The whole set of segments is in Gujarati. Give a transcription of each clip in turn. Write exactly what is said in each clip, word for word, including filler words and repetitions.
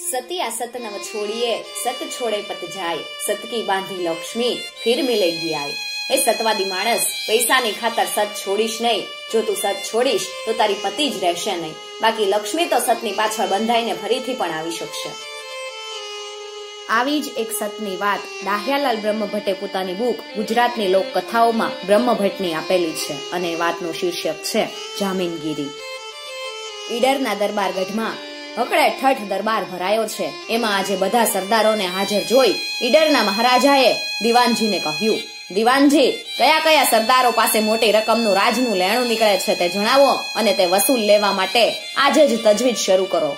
सती असत नव छोड़िए सत छोड़े पत जाए सत की बांधी लक्ष्मी फिर मिलेगी आए। हे सतवादी माणस, પૈસાની ખાતર સત છોડીશ નહીં। જો તું સત છોડીશ તો તારી પતિ જ રહેશે નહીં, બાકી લક્ષ્મી તો સતની પાછળ બંધાઈને ફરીથી પણ આવી શકશે। આવી જ એક સતની વાત દાહ્યાલાલ બ્રહ્મભટ્ટે પોતાની બુક ગુજરાતની લોક કથાઓમાં બ્રહ્મભટ્ટની આપેલી છે અને વાતનું શીર્ષક છે જામીનગીરી। ઈડરના દરબારગઢમાં હકડે ઠઠ દરબાર ભરાયો છે। એમાં આજે બધા સરદારોને હાજર જોઈ ઈડરના મહારાજાએ દીવાનજીને કહ્યું, દીવાનજી, કયા કયા સરદારો પાસે મોટી રકમનું રાજનું લેણું નીકળે છે તે જણાવો અને તે વસૂલ લેવા માટે આજે જ તજવીજ શરૂ કરો।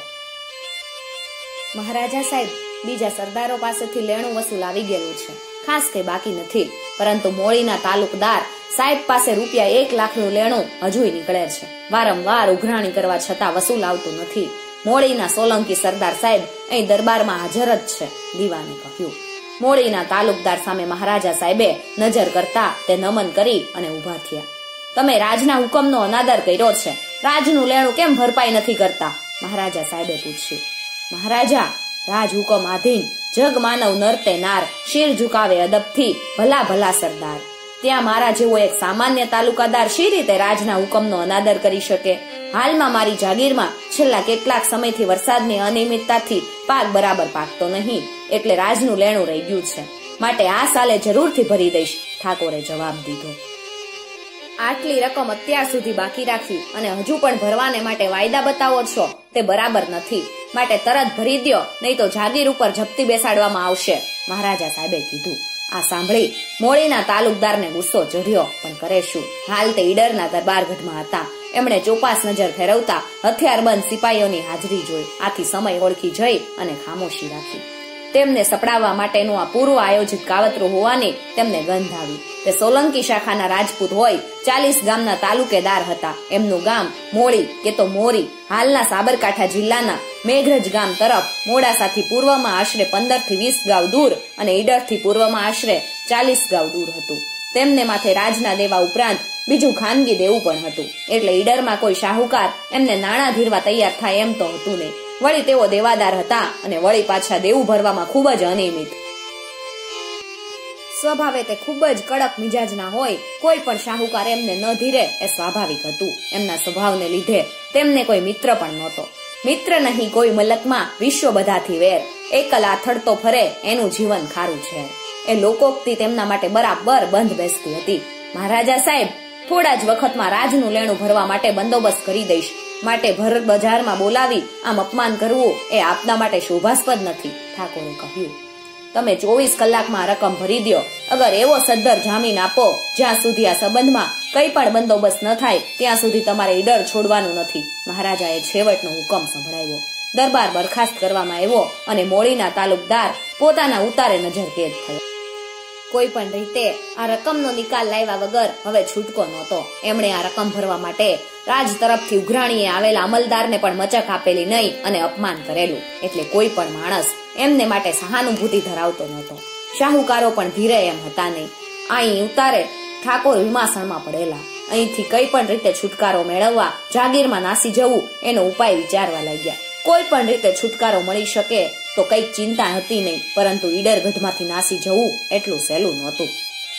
મહારાજા સાહેબ, બીજા સરદારો પાસેથી લેણું વસૂલ આવી ગયેલું છે, ખાસ કઈ બાકી નથી, પરંતુ મોળીના તાલુકદાર સાહેબ પાસે રૂપિયા એક લાખનું લેણું હજુય નીકળે છે। વારંવાર ઉઘરાણી કરવા છતાં વસૂલ આવતું નથી। મોળીના સોલંકી સરદાર સાહેબ અહીં દરબારમાં હાજર જ છે, દીવાને કહ્યું। મોળીના તાલુકદાર સામે મહારાજા સાહેબે નજર કરતા તે નમન કરી અને ઉભા થયા। તમે રાજના હુકમનો અનાદર કર્યો છે, રાજનું લેણું કેમ ભરપાઈ નથી કરતા? મહારાજા સાહેબે પૂછ્યું। મહારાજા, રાજ હુકમ આધીન જગ માનવ નરતે નાર શિર ઝુકાવે અદબથી ભલા ભલા સરદાર। ત્યાં મારા જેવો એક સામાન્ય તાલુકાદાર શી રીતે રાજના હુકમનો અનાદર કરી શકે? હાલમાં મારી જાગીરમાં છેલ્લા કેટલાક સમયથી વરસાદની અનિયમિતતાથી પાક બરાબર પાકતો નહીં, એટલે રાજનું લેણું રહી ગયું છે, માટે આ સાલે જરૂરથી ભરી દઈશ, ઠાકોરે જવાબ દીધો। આટલી રકમ અત્યાર સુધી બાકી રાખી અને હજુ પણ ભરવાને માટે વાયદા બતાવો છો, તે બરાબર નથી, માટે તરત ભરી દ્યો, નહીં તો જાગીર ઉપર જપ્તી બેસાડવામાં આવશે, મહારાજા સાહેબે કીધું। આ સાંભળી મોળીના તાલુકદારને ગુસ્સો ચઢ્યો, પણ કરે શું? હાલ તે ઈડરના દરબારગઢમાં હતા। એમણે ચોપાસ નજર ફેરવતા હથિયારબંધ સિપાહીઓની હાજરી જોઈ, આથી સમય ઓળખી જઈ અને ખામોશી રાખી। તેમને સપડાવવા માટેનું આ પૂર્વ આયોજિત કાવતરું હોવાની તેમને ગંધ આવી। તે સોલંકી શાખાના રાજપૂત હોય ચાલીસ ગામના તાલુકેદાર હતા। એમનું ગામ મોળી કે તો મોરી હાલના સાબરકાંઠા જિલ્લાના મેઘરજ ગામ તરફ મોડાસાથી પૂર્વમાં આશરે પંદર થી વીસ ગાવ દૂર અને ઈડરથી પૂર્વમાં આશરે ચાલીસ ગાવ દૂર હતું। તેમને માથે રાજના દેવા ઉપરાંત બીજું ખાનગી દેવું પણ હતું, એટલે ઈડરમાં કોઈ શાહુકાર એમને નાણાં ધીરવા તૈયાર થાય એમ તો હતું નહીં। વળી તેઓ દેવાદાર હતા અને વળી પાછા દેવું ભરવામાં ખૂબ જ અનિયમિત। સ્વભાવે તે ખૂબ જ કડક મિજાજના હોય, કોઈ પણ શાહુકાર એમને ન ધીરે એ સ્વાભાવિક હતું। એમના સ્વભાવને લીધે તેમને કોઈ મિત્ર પણ નહોતો। મિત્ર નહીં કોઈ મલકમાં વિશ્વ બધાથી વેર, એકલ આથડતો ફરે એનું જીવન ખારું છે, એ લોકોક્તિ તેમના માટે બરાબર બંધ બેસતી હતી। મહારાજા સાહેબ, થોડા જ વખતમાં રાજનું લેણું ભરવા માટે બંદોબસ્ત કરી દઈશ, માટે ભર બજારમાં બોલાવી આમ અપમાન કરવું એ આપના માટે શોભાસ્પદ નથી, ઠાકોરે કહ્યું। તમે ચોવીસ કલાકમાં રકમ ભરી દો, અગર એવો સદ્ધર જામીન આપો જ્યાં સુધી આ સંબંધમાં કઈ પણ બંદોબસ્ત ન થાય ત્યાં સુધી તમારે ઈડર છોડવાનું નથી, મહારાજાએ છેવટનો હુકમ સંભળાવ્યો। દરબાર બરખાસ્ત કરવામાં આવ્યો અને મોળીના તાલુકદાર પોતાના ઉતારે નજર કેદ થયો। કોઈ પણ રીતે આ રકમનો નિકાલ લાવ્યા વગર હવે છૂટકો નહોતો। એમણે આ રકમ ભરવા માટે રાજ તરફથી ઉઘરાણીએ આવેલા અમલદારને પણ મચક આપેલી નહીં અને અપમાન કરેલું, એટલે કોઈ પણ માણસ એમને માટે સહાનુભૂતિ ધરાવતો નહોતો। શાહુકારો પણ ધીરે એમ હતા નહીં। અહીં ઉતારે ઠાકોર વિમાસણમાં પડેલા। અહીંથી કઈ પણ રીતે છુટકારો મેળવવા જાગીરમાં નાસી જવું એનો ઉપાય વિચારવા લાગ્યા। કોઈ પણ રીતે છુટકારો મળી શકે તો કઈક ચિંતા હતી નહીં, પરંતુ ઈડરગઢમાંથી નાસી જવું એટલું સહેલું નહોતું।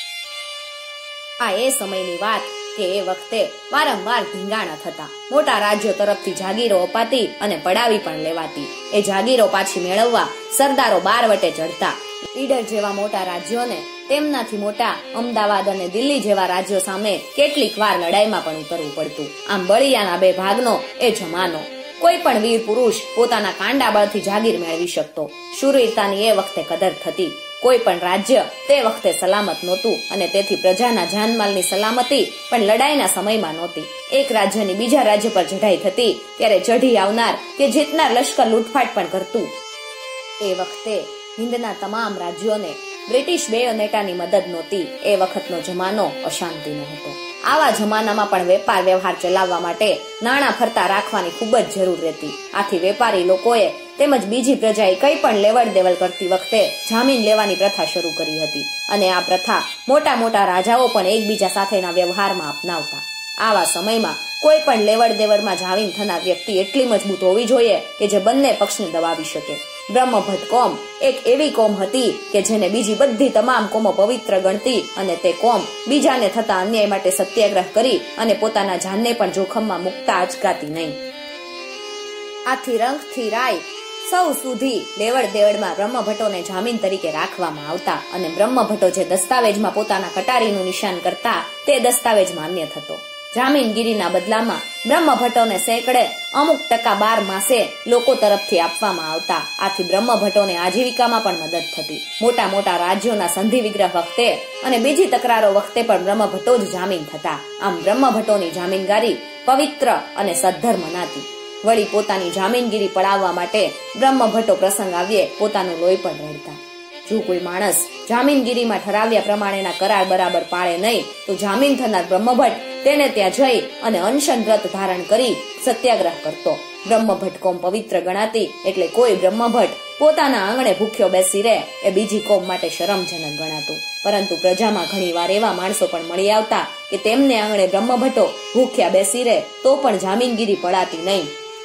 આ એ સમયની વાત કે એ વખતે વારંવાર ધીંગાણા થતા, મોટા રાજ્યો તરફથી જાગીરો અપાતી અને પડાવી પણ લેવાતી। એ જાગીરો પાછી મેળવવા સરદારો બાર વટે ચડતા। ઈડર જેવા મોટા રાજ્યોને તેમનાથી મોટા અમદાવાદ અને દિલ્હી જેવા રાજ્યો સામે કેટલીક વાર લડાઈમાં પણ ઉતરવું પડતું। આમ બળિયાના બે ભાગનો એ જમાનો। કોઈ પણ વીર પુરુષ પોતાના કાંડા બળથી જાગીર મેળવી શકતો। શૂરવીરતાની એ વખતે કદર થતી। કોઈ પણ રાજ્ય તે વખતે સલામત નહોતું અને તેથી પ્રજાના જાનમાલની સલામતી પણ લડાઈના સમયમાં નહોતી। એક રાજ્યની બીજા રાજ્ય પર ચઢાઈ થતી ત્યારે ચઢી આવનાર કે જીતનાર લશ્કર લૂંટફાટ પણ કરતું। એ વખતે હિન્દના તમામ રાજ્યોને બ્રિટિશ બેયોનેટાની મદદ નહોતી। એ વખતનો જમાનો અશાંતિનો હતો। આવા જમાનામાં પણ વેપાર વ્યવહાર ચલાવવા માટે નાણાં ફરતા રાખવાની ખૂબ જ જરૂર રહેતી। આથી વેપારી લોકોએ તેમજ બીજી પ્રજાએ કઈ પણ લેવડ દેવડ કરતી વખતે જામીન લેવાની પ્રથા શરૂ કરી હતી અને આ પ્રથા મોટા મોટા રાજાઓ પણ એકબીજા સાથેના વ્યવહારમાં અપનાવતા। આવા સમયમાં કોઈ પણ લેવડ દેવડમાં જામીન થનાર વ્યક્તિ એટલી મજબૂત હોવી જોઈએ કે જે બંને પક્ષને દબાવી શકે। બ્રહ્મભટ્ટ કોમ એક એવી કોમ હતી કે જેને બીજી બધી તમામ કોમો પવિત્ર ગણતી અને તે કોમ બીજાને થતા અન્યાય માટે સત્યાગ્રહ કરી અને પોતાના જાનને પણ જોખમમાં મુકતા અચકાતી નહીં. આથી રંગથી રાય સૌ સુધી લેવડ દેવડમાં બ્રહ્મભટ્ટોને જામીન તરીકે રાખવામાં આવતા અને બ્રહ્મભટ્ટો જે દસ્તાવેજમાં પોતાના કટારીનું નિશાન કરતા તે દસ્તાવેજ માન્ય થતો. જામીનગીરીના બદલામાં બ્રહ્મભટ્ટોને સેંકડે અમુક ટકા બાર માસે લોકો તરફથી આપવામાં આવતા. આથી બ્રહ્મભટ્ટોને આજીવિકામાં પણ મદદ થતી. મોટા મોટા રાજ્યોના સંધિ વિગ્રહ વખતે અને બીજી તકરારો વખતે પણ બ્રહ્મભટ્ટો જ જામીન થતા. આમ બ્રહ્મભટ્ટોની જામીનગારી પવિત્ર અને સદ્ધર મનાતી. વળી પોતાની જામીનગીરી પડાવવા માટે બ્રહ્મભટ્ટો પ્રસંગ આવ્યે પોતાનું લોહી પણ રેડતા. જો કોઈ માણસ જામીનગીરીમાં ઠરાવ્યા પ્રમાણેના કરાર બરાબર પાળે નહીં તો જામીન થનાર બ્રહ્મભટ્ટ તેને ત્યાં જઈ અને અનશન વ્રત ધારણ કરી સત્યાગ્રહ કરતો. બ્રહ્મભટ્ટ કોમ પવિત્ર ગણાતી એટલે કોઈ બ્રહ્મભટ્ટ પોતાના આંગણે ભૂખ્યો બેસી રહે એ બીજી કોમ માટે શરમજનક ગણાતું. પરંતુ પ્રજામાં ઘણી વાર એવા માણસો પણ મળી આવતા કે તેમને આંગણે બ્રહ્મભટ્ટો ભૂખ્યા બેસી રહે તો પણ જામીનગીરી પડાતી નહીં.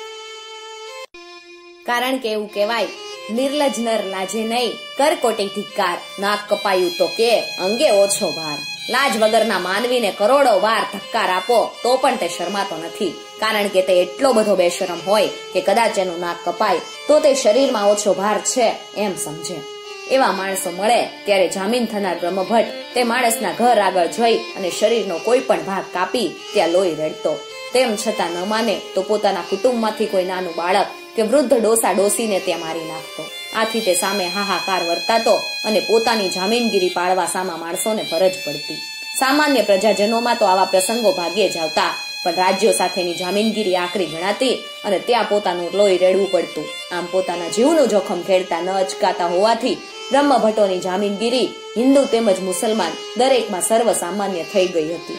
કારણ કે એવું કહેવાય, નિર્લજ નર લાજે નહીં, કરકોટી ધિક્કાર, નાક કપાયું તો કે અંગે ઓછો ભાર. લાજ વગરના માનવીને કરોડો વાર ધક્કાર આપો તો પણ તે શરમાતો નથી. કારણ કે તે એટલો બધો બેશરમ હોય કે કદાચ એનું નાક કપાય તો તે શરીરમાં ઓછો ભાર છે એમ સમજે. એવા માણસો મળે ત્યારે જામીન થનાર બ્રહ્મભટ્ટ તે માણસના ઘર આગળ જઈ અને શરીરનો કોઈ પણ ભાગ કાપી ત્યાં લોહી રેડતો. તેમ છતાં ન માને તો પોતાના કુટુંબમાંથી કોઈ નાનું બાળક કે વૃદ્ધ ડોસા ડોસીને ત્યાં મારી નાખતો. આથી તે સામે હાહાકાર વર્તાતો અને પોતાની જામીનગીરી પાળવા સામા માણસોને ફરજ પડતી. સામાન્ય પ્રજાજનોમાં તો આવા પ્રસંગો ભાગ્યે જ આવતા, પણ રાજ્યો સાથેની જામીનગીરી આકરી ગણાતી અને ત્યાં પોતાનું લોહી રેડવું પડતું. આમ પોતાના જીવનું જોખમ ખેડતા ન અચકાતા હોવાથી બ્રહ્મભટ્ટોની જામીનગીરી હિન્દુ તેમજ મુસલમાન દરેકમાં સર્વસામાન્ય થઈ ગઈ હતી.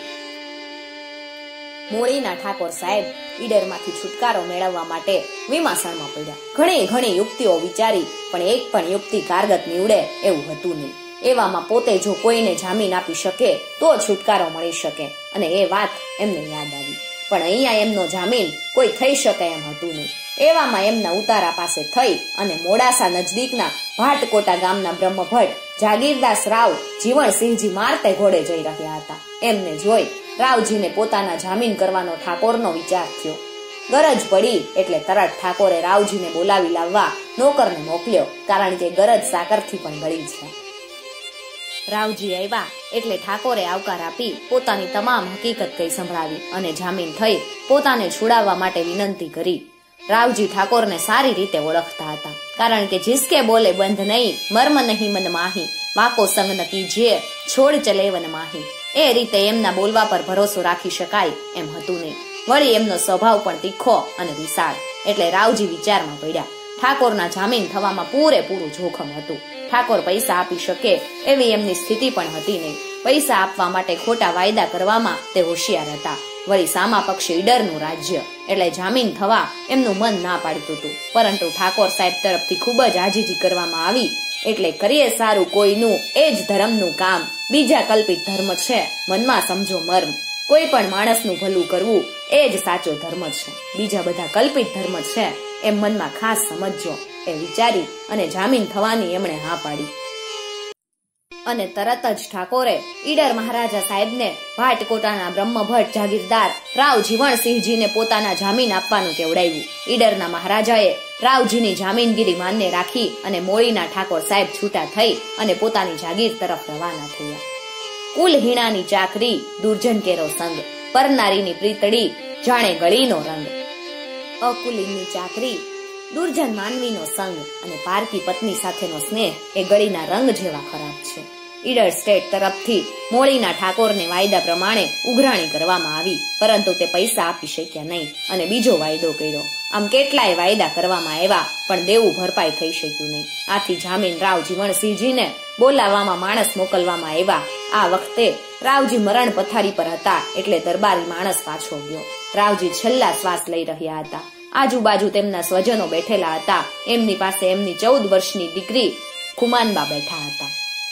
મોળીના ઠાકોર સાહેબ ઈડરમાંથી છુટકારો મેળવવા માટે વિમાસણમાં પડ્યા. ઘણી ઘણી યુક્તિઓ વિચારી પણ એક પણ યુક્તિ કારગત નીવડે એવું હતું નહીં. એવામાં પોતે જો કોઈને જામીન આપી શકે તો છુટકારો મળી શકે અને એ વાત એમને યાદ આવી. પણ અહીંયા એમનો જામીન કોઈ થઈ શકે એમ હતું નહીં. એવામાં એમના ઉતારા પાસે થઈ અને મોડાસા નજદીકના ભાટકોટા ગામના બ્રહ્મભટ્ટ જાગીરદાસ રાવ જીવણસિંહજી મારતે ઘોડે જઈ રહ્યા હતા. એમને જોઈ રાવજીને પોતાના જામીન કરવાનો ઠાકોરનો વિચાર થયો. ગરજ પડી એટલે તરત ઠાકોરે રાવજીને બોલાવી લાવવા નોકરને મોકલ્યો, કારણ કે ગરજ સાકરથી પણ ગળી છે. રાવજી આવ્યા એટલે ઠાકોરે આવકાર આપી પોતાની તમામ હકીકત કઈ સંભળાવી અને જામીન થઈ પોતાને છોડાવવા માટે વિનંતી કરી. રાવજી ઠાકોરને સારી રીતે ઓળખતા હતા, કારણ કે જિસકે બોલે બંધ નહીં, મર્મ નહીં મન માહી, વાકો સંગ ન કીજીએ, છોડ ચલે વન માહી. એ રીતે એમના બોલવા પર ભરોસો રાખી શકાય એમ હતું નહીં. વળી એમનો સ્વભાવ પણ તીખો અને વિશાળ એટલે રાવજી વિચારમાં પડ્યા. ઠાકોરના જામીન થવામાં પૂરેપૂરું જોખમ હતું. ઠાકોર પૈસા આપી શકે એવી એમની સ્થિતિ પણ હતી નહીં. પૈસા આપવા માટે ખોટા વાયદા કરવામાં તે હોશિયાર હતા. વળી સામા પક્ષે ઈડરનું રાજ્ય એટલે જામીન થવા એમનું મન ના પાડતું હતું. પરંતુ ઠાકોર સાહેબ તરફથી ખૂબ જ આજીજી કરવામાં આવી એટલે કરીએ સારું કોઈનું એ જ ધર્મનું કામ, બીજા કલ્પિત ધર્મ છે, મનમાં સમજો મર્મ. કોઈ પણ માણસનું ભલું કરવું એ જ સાચો ધર્મ છે, બીજા બધા કલ્પિત ધર્મ છે એમ મનમાં ખાસ સમજજો એ વિચારી અને જામીન થવાની એમણે હા પાડી. અને તરત જ ઠાકોરે ઈડર મહારાજા સાહેબને ભાટકોટાના બ્રહ્મભટ્ટ જાગીરદાર રાવ જીવણસિંહજીને પોતાના જામીન આપવાનું કેવડાવ્યું. ઈડરના મહારાજાએ રાવજીની જામીનગીરી માન્ય રાખી અને મોળીના ઠાકોર સાહેબ છૂટા થઈ અને પોતાની જાગીર તરફ રવાના થયા. કુલ હીણાની ચાકરી, દુર્જન કેરો સંગ, પરનારીની પ્રીતડી, જાણે ગળીનો રંગ. અકુલીની ચાકરી, દુર્જન માનવીનો સંગ અને પારકી પત્ની સાથેનો સ્નેહ એ ગળીના રંગ જેવા ખરાબ છે. ઈડર સ્ટેટ તરફથી મોળીના ઠાકોરને વાયદા પ્રમાણે ઉઘરાણી કરવામાં આવી, પરંતુ તે પૈસા આપી શક્યા નહીં અને બીજો વાયદો કર્યો. આમ કેટલાય વાયદા કરવામાં આવ્યા પણ દેવું ભરપાઈ થઈ શક્યું નહીં. આથી જામીન રાવ જીવણસિંહજીને બોલાવવામાં માણસ મોકલવામાં આવ્યા. આ વખતે રાવજી મરણ પથારી પર હતા એટલે દરબારી માણસ પાછો ગયો. રાવજી છેલ્લા શ્વાસ લઈ રહ્યા હતા. આજુબાજુ તેમના સ્વજનો બેઠેલા હતા. એમની પાસે એમની ચૌદ વર્ષની દીકરી ખુમાનબા બેઠા હતા.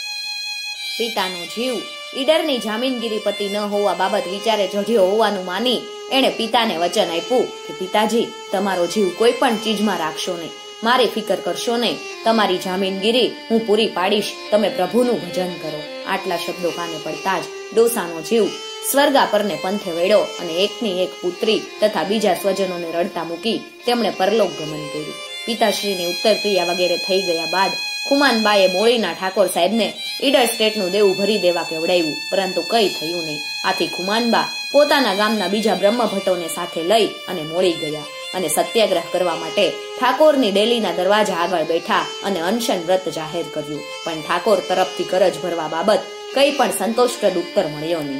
પિતાનો જીવ ઈડરની જામીનગીરી પતિ ન હોવા બાબત વિચારે જઢ્યો હોવાનું માની એણે પિતાને વચન આપ્યું કે પિતાજી, તમારો જીવ કોઈ પણ ચીજમાં રાખશો નહીં. મારી ફિકર કરશો નહીં, તમારી જામીનગીરી હું પૂરી પાડીશ, તમે પ્રભુનું ભજન કરો. આટલા શબ્દો કાને પડતા જ ડોસાનો જીવ સ્વર્ગા પરને પંથે વેળ્યો અને એકની એક પુત્રી તથા બીજા સ્વજનોને રડતા મૂકી તેમણે પરલોક ગમન કર્યું. પિતાશ્રીની ઉત્તર ક્રિયા વગેરે થઈ ગયા બાદ ખુમાનબાએ મોળીના ઠાકોર સાહેબને ઈડર સ્ટેટનું દેવું ભરી દેવા કેવડાવ્યું, પરંતુ કઈ થયું નહીં. આથી ખુમાનબા પોતાના ગામના બીજા બ્રહ્મભટ્ટોને સાથે લઈ અને મોળી ગયા અને સત્યાગ્રહ કરવા માટે ઠાકોરની ડેલીના દરવાજા આગળ બેઠા અને અનશન વ્રત જાહેર કર્યું. પણ ઠાકોર તરફથી કરજ ભરવા બાબત કઈ પણ સંતોષપ્રદ ઉત્તર મળ્યો નહીં.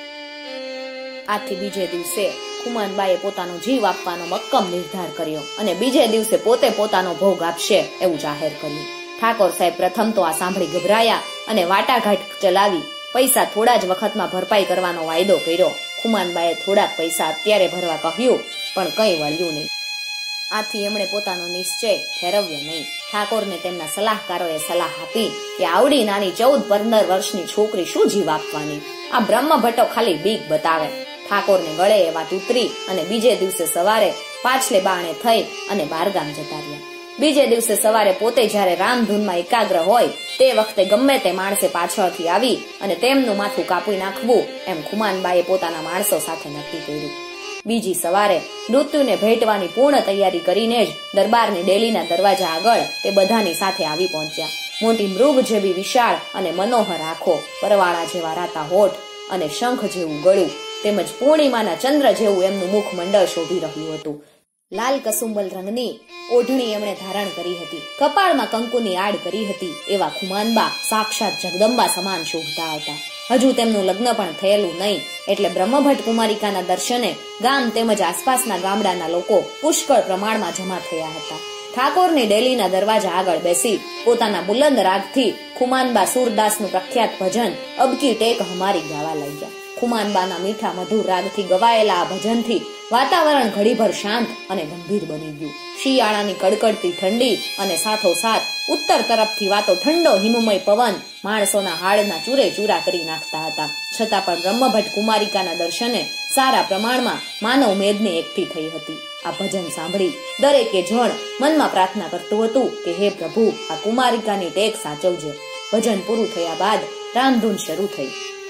આથી બીજે દિવસે ખુમાનબાએ પોતાનો જીવ આપવાનો મક્કમ નિર્ધાર કર્યો અને બીજે દિવસે પોતે પોતાનો ભોગ આપશે એવું જાહેર કર્યું. ઠાકોર સાહેબ પ્રથમ તો આ સાંભળી ગભરાયા અને વાટાઘાટ ચલાવી પૈસા થોડા જ વખતમાં ભરપાઈ કરવાનો વાયદો કર્યો. ખુમાનબાએ થોડાક પૈસા અત્યારે ભરવા કહ્યું, પણ કંઈ વળ્યું નહીં. આથી એમણે પોતાનો નિશ્ચય ઠેરવ્યો નહીં. ઠાકોરને તેમના સલાહકારોએ સલાહ આપી કે આવડી નાની ચૌદ પંદર વર્ષની છોકરી શું જીવ આપવાની, આ બ્રહ્મભટ્ટો ખાલી બીક બતાવે. ઠાકોરને ગળે એ વાત ઉતરી અને બીજે દિવસે સવારે પાછલે બાણે થઈ અને બારગામ જતા રહ્યા. બીજે દિવસે સવારે પોતે જયારે રામધૂનમાં એકાગ્ર હોય તે વખતે ગમે તે માણસે પાછળથી આવી અને તેમનું માથું કાપી નાખવું એમ ખુમાનબાએ પોતાના માણસો સાથે નક્કી કર્યું. બીજી સવારે મૃત્યુને ભેટવાની પૂર્ણ તૈયારી કરીને જ દરબારની ડેલીના દરવાજા આગળ તે બધાની સાથે આવી પહોંચ્યા. મોટી મૃગ જેવી વિશાળ અને મનોહર આંખો, પરવાળા જેવા રાતા હોઠ અને શંખ જેવું ગળું તેમજ પૂર્ણિમાના ચંદ્ર જેવું એમનું મુખ મંડળ શોભી રહ્યું હતું. લાલ કસુંબલ રંગની ઓઢણી એમણે ધારણ કરી હતી, કપાળમાં કંકુની આડ કરી હતી. એવા ખુમાનબા સાક્ષાત જગદંબા સમાન શોભતા હતા. હજુ તેમનું લગ્ન પણ થયેલું નહીં, એટલે બ્રહ્મભટ્ટ કુમારિકાના દર્શને ગામ તેમજ આસપાસના ગામડાના લોકો પુષ્કળ પ્રમાણમાં જમા થયા હતા. ઠાકોરની ડેલીના દરવાજા આગળ બેસી પોતાના બુલંદ રાગથી ખુમાનબા સુરદાસનું પ્રખ્યાત ભજન અબકી ટેક હમારી ગાવા લાગ્યા. ખુમાનબાના મીઠા મધુર રાગથી ગવાયેલા આ ભજનથી વાતાવરણ ઘડીભર શાંત અને ગંભીર બની ગયું. શિયાળાની કડકડતી ઠંડી અને સાથોસાથ ઉત્તર તરફથી વાતો ઠંડો હિમમય પવન માણસોના હાડના ચૂરે ચૂરા કરી નાખતા હતા. છતાં પણ બ્રહ્મભટ્ટ કુમારિકાના દર્શને સારા પ્રમાણમાં માનવ મેદની એકઠી થઈ હતી. આ ભજન સાંભળી દરેકે જણ મનમાં પ્રાર્થના કરતું હતું કે હે પ્રભુ, આ કુમારિકાની ટેક સાચવજે. ભજન પૂરું થયા બાદ રામધૂન શરૂ થઈ.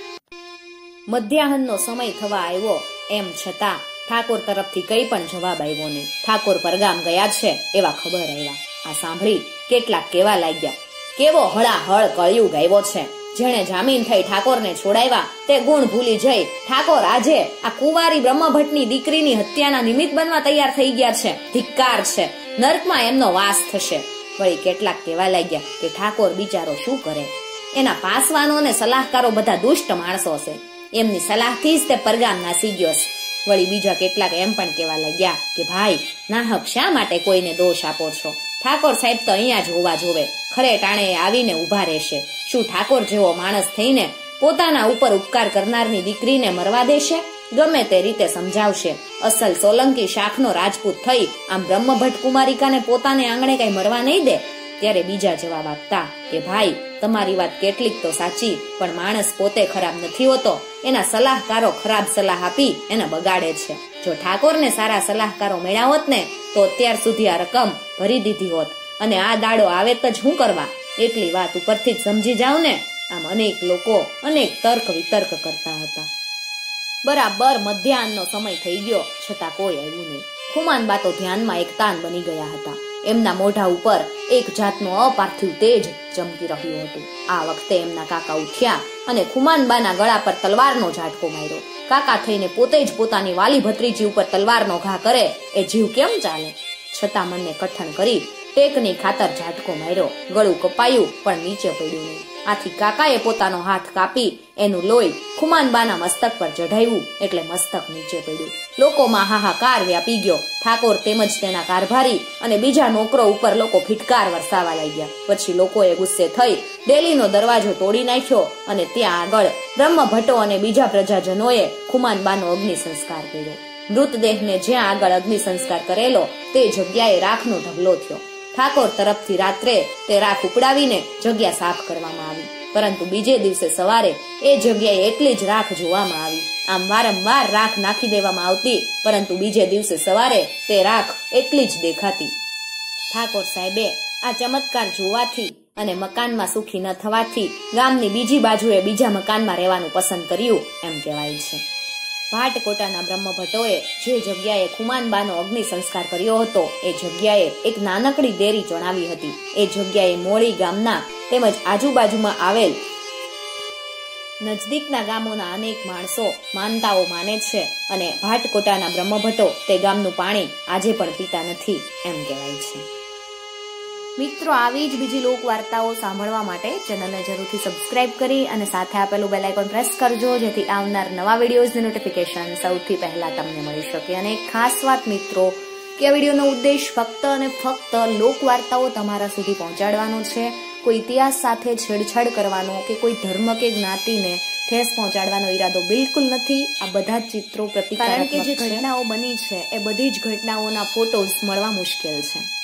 મધ્યાહનનો સમય થવા આવ્યો, એમ છતાં ઠાકોર તરફથી કઈ પણ જવાબ આવ્યો નહીં. ઠાકોર પરગામ ગયા છે એવા ખબર આવ્યા. આ સાંભળી કેટલાક કેવા લાગ્યા, કેવો હળાહળ કળિયુગ આવ્યો છે. જેણે જામીન થઈ ઠાકોરને છોડાવ્યા તે ગુણ ભૂલી જઈ ઠાકોર આજે આ કુંવારી બ્રહ્મભટ્ટની દીકરીની હત્યાના નિમિત્ત બનવા તૈયાર થઈ ગયા છે. ધિક્કાર છે, નર્કમાં એમનો વાસ થશે. વળી કેટલાક કેવા લાગ્યા કે ઠાકોર બિચારો શું કરે, એના પાસવાનો અને સલાહકારો બધા દુષ્ટ માણસો છે, એમની સલાહથી જ તે પરગામ નાસી ગયો છે. વળી બીજા કેટલાક એમ પણ કેવા લાગ્યા કે ભાઈ, નાહક શા માટે કોઈને દોષ આપો છો? ઠાકોર સાહેબ તો અહીંયા જ હોવા જોવે, ખરે ટાણે આવીને ઉભા રહેશે. શું ઠાકોર જેવો માણસ થઈને પોતાના ઉપર ઉપકાર કરનારની દીકરીને મરવા દેશે? ગમે તે રીતે સમજાવશે. અસલ સોલંકી શાખનો રાજપૂત થઈ આમ બ્રહ્મભટ્ટ કુમારિકાને પોતાને આંગણે કઈ મરવા નહીં દે. ત્યારે બીજા જવાબ આપતા કે ભાઈ, તમારી વાત કેટલીક તો સાચી, પણ માણસ પોતે ખરાબ નથી હોતો, એના સલાહકારો ખરાબ સલાહ આપી એને બગાડે છે. જો ઠાકોરને સારા સલાહકારો મળ્યા હોત ને તો અત્યાર સુધી આ રકમ ભરી દીધી હોત, અને આ દાડો આવે તો જ શું કરવા? એટલી વાત ઉપરથી જ સમજી જાવ ને. આમ અનેક લોકો અનેક તર્ક વિતર્ક કરતા હતા. બરાબર મધ્યાહનનો સમય થઈ ગયો, છતાં કોઈ આવ્યું નહીં. ખુમાનબા તો ધ્યાનમાં એક તાન બની ગયા હતા. એમના મોઢા ઉપર એક જાતનું અપાર્થિવ તેજ ચમકી રહ્યું હતું. આ વખતે એમના કાકા ઉઠ્યા અને ખુમાનબાના ગળા પર તલવારનો ઝાટકો માર્યો. કાકા થઈને પોતે જ પોતાની વાલી ભત્રીજી ઉપર તલવારનો ઘા કરે એ જીવ કેમ ચાલે? છતાં મનને કઠણ કરી ટેકની ખાતર ઝાટકો માર્યો. ગળું કપાયું પણ નીચે પડ્યું નહીં. આથી કાકાએ પોતાનો હાથ કાપી એનું લોહી ખુમાનબાના મસ્તક પર ચઢાવ્યું, એટલે મસ્તક નીચે પડ્યું. લોકોમાં હાહાકાર વ્યાપી ગયો. ઠાકોર તેમજ તેના કારભારી અને બીજા નોકરો ઉપર લોકો ફિટકાર વરસાવા લાગ્યા. પછી લોકોએ ગુસ્સે થઈ ડેલીનો દરવાજો તોડી નાખ્યો અને ત્યાં આગળ બ્રહ્મભટ્ટો અને બીજા પ્રજાજનોએ ખુમાનબાનો અગ્નિ સંસ્કાર કર્યો. મૃતદેહને જ્યાં આગળ અગ્નિ સંસ્કાર કરેલો તે જગ્યાએ રાખનો ઢગલો થયો. ઠાકોર તરફથી રાત્રે તે રાખ ઉપડાવીને જગ્યા સાફ કરવામાં આવી, પરંતુ બીજે દિવસે સવારે એ જગ્યાએ એટલી જ રાખ જોવામાં આવી. આમ વારંવાર રાખ નાખી દેવામાં આવતી, પરંતુ બીજે દિવસે સવારે તે રાખ એટલી જ દેખાતી. ઠાકોર સાહેબે આ ચમત્કાર જોવાથી અને મકાનમાં સુખી ન થવાથી ગામની બીજી બાજુએ બીજા મકાનમાં રહેવાનું પસંદ કર્યું એમ કહેવાય છે. ભાટકોટાના બ્રહ્મભટ્ટોએ જે જગ્યાએ ખુમાનબાનો અગ્નિ સંસ્કાર કર્યો હતો એ જગ્યાએ એક નાનકડી દેરી ચણાવી હતી. એ જગ્યાએ મોળી ગામના તેમજ આજુબાજુમાં આવેલ નજદીકના ગામોના અનેક માણસો માનતાઓ માને છે અને ભાટકોટાના બ્રહ્મભટ્ટો તે ગામનું પાણી આજે પણ પીતા નથી એમ કહેવાય છે. મિત્રો, આવી જ બીજી લોક વાર્તાઓ સાંભળવા માટે ચેનલને જરૂરથી સબસ્ક્રાઇબ કરી અને સાથે આપેલું બેલ આઇકોન પ્રેસ કરજો, જેથી આવનાર નવા વિડીયોઝની નોટિફિકેશન સૌથી પહેલા તમને મળી શકે. અને એક ખાસ વાત મિત્રો, કે આ વિડીયોનો ઉદ્દેશ ફક્ત અને ફક્ત લોક વાર્તાઓ તમારા સુધી પહોંચાડવાનો છે. કોઈ ઇતિહાસ સાથે છેડછાડ કરવાનો કે કોઈ ધર્મ કે જ્ઞાતિને ઠેસ પહોંચાડવાનો ઈરાદો બિલકુલ નથી. આ બધા જ ચિત્રો પ્રતિકારાત્મક છે. કારણ કે જે ઘટનાઓ બની છે એ બધી જ ઘટનાઓના ફોટોઝ મળવા મુશ્કેલ છે.